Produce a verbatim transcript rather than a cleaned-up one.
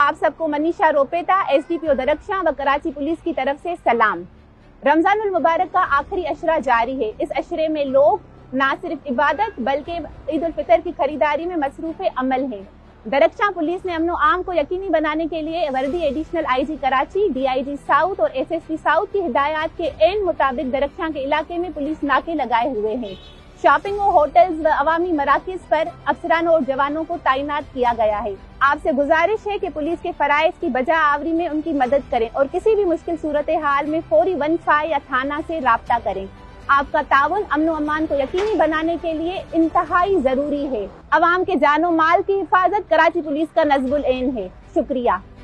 आप सबको Manisha Ropeta, S D P O Darakhshan व कराची पुलिस की तरफ से सलाम। रमजानुल मुबारक का आखिरी अशरा जारी है। इस अशरे में लोग न सिर्फ इबादत बल्कि ईद उल फितर की खरीदारी में मसरूफ अमल हैं। दरख्शां पुलिस ने अमनो आम को यकीनी बनाने के लिए वर्दी additional I G Karachi, D I G south और एस एस पी साउथ की हिदायत के एन मुताबिक दरख्शां के इलाके में पुलिस नाके लगाए हुए हैं। शॉपिंग और होटल्स व अवामी मराकिज पर अफसरानों और जवानों को तैनात किया गया है। आपसे गुजारिश है कि पुलिस के फराइज की बजा आवरी में उनकी मदद करें और किसी भी मुश्किल सूरत हाल में फौरी वन फाइव या थाना से राब्ता करें। आपका ताउन अमन अमान को यकीनी बनाने के लिए इंतहाई जरूरी है। अवाम के जानो माल की हिफाजत कराची पुलिस का नज़्बुल ऐन है। शुक्रिया।